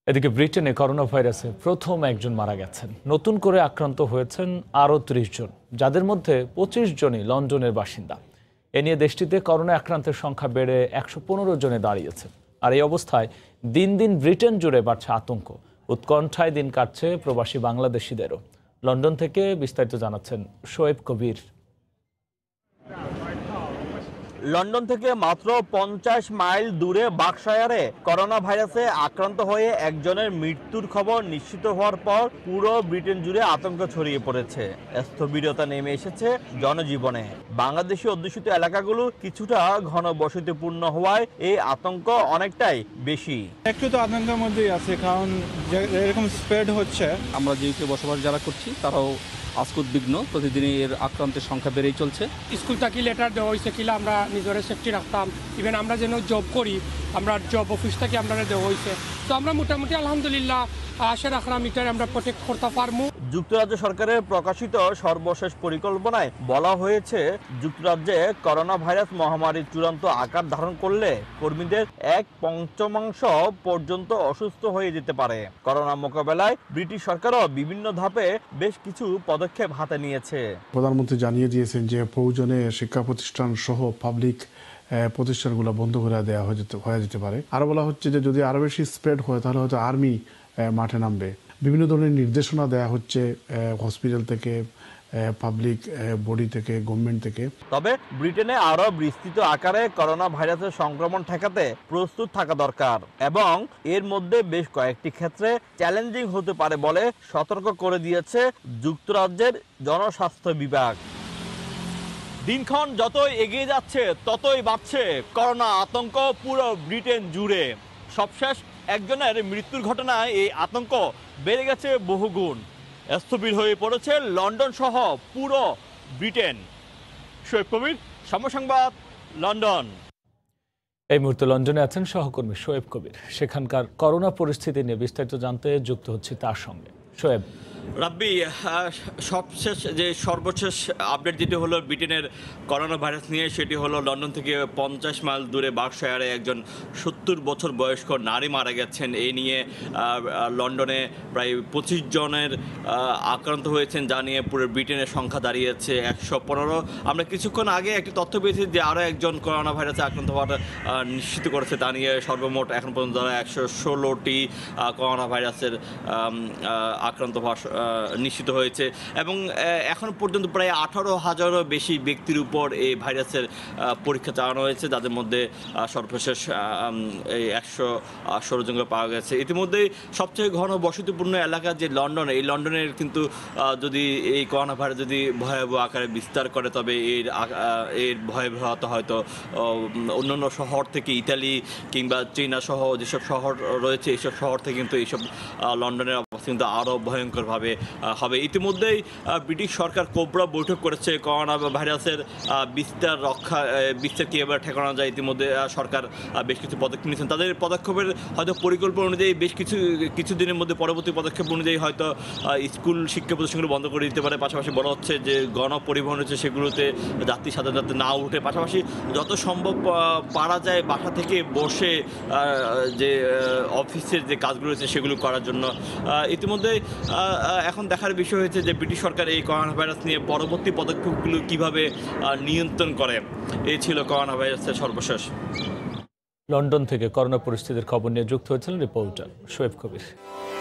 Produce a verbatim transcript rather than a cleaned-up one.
এদিকে ব্রিটেনে করোনা ভাইরাসে প্রথম একজন মারা গেছেন। নতুন করে আক্রান্ত হয়েছেন আরও ত্রিশ জন, যাদের মধ্যে পঁচিশ জনই লন্ডনের বাসিন্দা। এ নিয়ে দেশটিতে করোনা আক্রান্তের সংখ্যা বেড়ে একশো পনেরো জনে দাঁড়িয়েছে। আর এই অবস্থায় দিন দিন ব্রিটেন জুড়ে বাড়ছে আতঙ্ক। উৎকণ্ঠায় দিন কাটছে প্রবাসী বাংলাদেশিদেরও। লন্ডন থেকে বিস্তারিত জানাচ্ছেন শোয়েব কবির। লন্ডন থেকে মাত্র পঞ্চাশ মাইল দূরে বার্কশায়ারে করোনা ভাইরাসে আক্রান্ত হয়ে একজনের মৃত্যুর খবর নিশ্চিত হওয়ার পর পুরো ব্রিটেন জুড়ে আতঙ্ক ছড়িয়ে পড়েছে। স্থবিরতা নেমে এসেছে জনজীবনে। বাংলাদেশি অধ্যুষিত এলাকাগুলো কিছুটা ঘনবসতিপূর্ণ হওয়ায় এই আতঙ্ক অনেকটাই বেশি। একটু তো আতঙ্কের মধ্যেই আছে, কারণ এরকম স্প্রেড হচ্ছে। আমরা যেহেতু বসবাস যারা করছি তারাও আজকে উদ্বিগ্ন। প্রতিদিনই এর আক্রান্তের সংখ্যা বেড়েই চলছে। স্কুল থেকে লেটার দেওয়া হয়েছে কিনা আমরা নিজের সেফটি রাখতাম। ইভেন আমরা যেন জব করি, আমরা জব অফিস থেকে আমরা দেওয়া হয়েছে। তো আমরা মোটামুটি আলহামদুলিল্লাহ আশা রাখলাম এটার আমরা প্রোটেক্ট করতে পারবো। যুক্তরাজ্য সরকারের প্রকাশিত সর্বশেষ পরিকল্পনায় বলা হয়েছে, যুক্তরাজ্যে করোনা ভাইরাস মহামারীর চূড়ান্ত আকার ধারণ করলে কর্মীদের এক পঞ্চমাংশ পর্যন্ত অসুস্থ হয়ে যেতে পারে। করোনা মোকাবেলায় ব্রিটিশ সরকারও বিভিন্ন ধাপে বেশ কিছু পদক্ষেপ হাতে নিয়েছে। প্রধানমন্ত্রী জানিয়ে দিয়েছেন যে প্রয়োজনে শিক্ষা প্রতিষ্ঠান সহ পাবলিক প্রতিষ্ঠানগুলো বন্ধ করে দেওয়া হয়ে যেতে হয়ে যেতে পারে। আরো বলা হচ্ছে যে যদি আরো বেশি স্প্রেড হয় তাহলে হয়তো আর্মি মাঠে নামবে। বিভিন্ন ধরনের নির্দেশনা দেওয়া হচ্ছে হসপিটাল থেকে, পাবলিক বডি থেকে, গভর্নমেন্ট থেকে। তবে ব্রিটেনে আরো বিস্তৃত আকারে করোনা ভাইরাসের সংক্রমণ ঠেকাতে প্রস্তুত থাকা দরকার এবং এর মধ্যে বেশ কয়েকটি ক্ষেত্রে চ্যালেঞ্জিং হতে পারে বলে সতর্ক করে দিয়েছে যুক্তরাজ্যের জনস্বাস্থ্য বিভাগ। দিনক্ষণ যতই এগিয়ে যাচ্ছে ততই বাড়ছে করোনা আতঙ্ক পুরো ব্রিটেন জুড়ে। সবশেষ একজনের মৃত্যুর ঘটনায় এই আতঙ্ক বেড়ে গেছে বহুগুণ। স্থবির হয়ে পড়েছে লন্ডন সহ পুরো ব্রিটেন। শোয়েব কবির, সময় সংবাদ, লন্ডন। এই মুহূর্তে লন্ডনে আছেন সহকর্মী শোয়েব কবির। সেখানকার করোনা পরিস্থিতি নিয়ে বিস্তারিত জানতে যুক্ত হচ্ছে তার সঙ্গে। শোয়েব, রাব্বি, সবশেষ যে সর্বশেষ আপডেট যেটি হলো ব্রিটেনের করোনা ভাইরাস নিয়ে, সেটি হলো লন্ডন থেকে পঞ্চাশ মাইল দূরে বার্কশায়ারে একজন সত্তর বছর বয়স্ক নারী মারা গেছেন। এই নিয়ে লন্ডনে প্রায় পঁচিশ জনের আক্রান্ত হয়েছেন, যা নিয়ে পুরো ব্রিটেনের সংখ্যা দাঁড়িয়েছে একশো পনেরো। আমরা কিছুক্ষণ আগে একটি তথ্য পেয়েছি যে আরও একজন করোনা ভাইরাসে আক্রান্ত হওয়ার নিশ্চিত করেছে। তা নিয়ে সর্বমোট এখন পর্যন্ত একশো ষোলোটি করোনা ভাইরাসের আক্রান্ত হওয়া নিশ্চিত হয়েছে এবং এখন পর্যন্ত প্রায় আঠারো হাজারও বেশি ব্যক্তির উপর এই ভাইরাসের পরীক্ষা চালানো হয়েছে, যাদের মধ্যে সর্বশেষ এই একশো ষোলো জন পাওয়া গেছে। ইতিমধ্যেই সবচেয়ে ঘন বসতিপূর্ণ এলাকা যে লন্ডন, এই লন্ডনের কিন্তু যদি এই করোনা ভাইরাস যদি ভয়াবহ আকারে বিস্তার করে, তবে এর এর ভয়াবহতা হয়তো অন্যান্য শহর থেকে, ইতালি কিংবা চীনা সহ যেসব শহর রয়েছে এইসব শহর থেকে কিন্তু এইসব লন্ডনের অবস্থা কিন্তু আরও ভয়ঙ্করভাবে হবে। ইতিমধ্যেই ব্রিটিশ সরকার কোবরা বৈঠক করেছে করোনা ভাইরাসের বিস্তার রক্ষা বিস্তার কীভাবে ঠেকানো যায়। ইতিমধ্যে সরকার বেশ কিছু পদক্ষেপ নিয়েছেন। তাদের পদক্ষেপের হয়তো পরিকল্পনা অনুযায়ী বেশ কিছু কিছু দিনের মধ্যে পরবর্তী পদক্ষেপ অনুযায়ী হয়তো স্কুল শিক্ষা প্রতিষ্ঠানগুলো বন্ধ করে দিতে পারে। পাশাপাশি বলা হচ্ছে যে গণপরিবহন হচ্ছে সেগুলোতে যাত্রী সাথে যাতে না উঠে, পাশাপাশি যত সম্ভব পারা যায় বাসা থেকে বসে যে অফিসের যে কাজগুলো রয়েছে সেগুলো করার জন্য। ইতিমধ্যে এখন দেখার বিষয় হয়েছে যে ব্রিটিশ সরকার এই করোনা ভাইরাস নিয়ে পরবর্তী পদক্ষেপগুলো কিভাবে নিয়ন্ত্রণ করে। এই ছিল করোনা ভাইরাসের সর্বশেষ। লন্ডন থেকে করোনা পরিস্থিতির খবর নিয়ে যুক্ত হয়েছিলেন রিপোর্টার শোয়েব কবির।